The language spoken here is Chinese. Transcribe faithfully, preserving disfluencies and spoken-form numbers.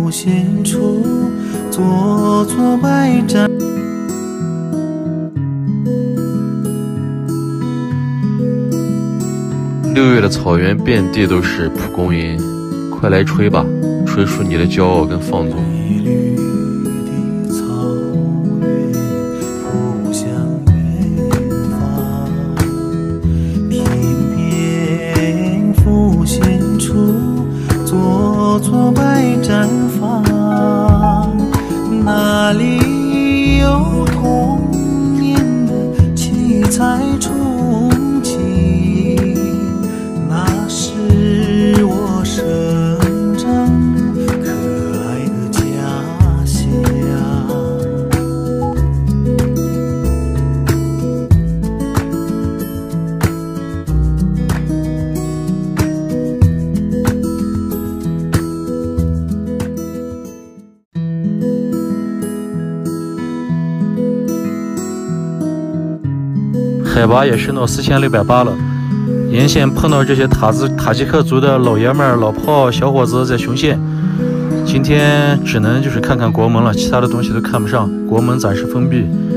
浮现出座座白毡。 六月的草原遍地都是蒲公英，快来吹吧，吹出你的骄傲跟放纵。 碧绿的草原扑向远方，天边浮现出座座白毡房，那里有童年的七彩憧憬，那是我生长的可爱的家乡。 海拔也升到四千六百八了，沿线碰到这些塔兹塔吉克族的老爷们儿、老炮、小伙子在雄县。今天只能就是看看国门了，其他的东西都看不上，国门暂时封闭。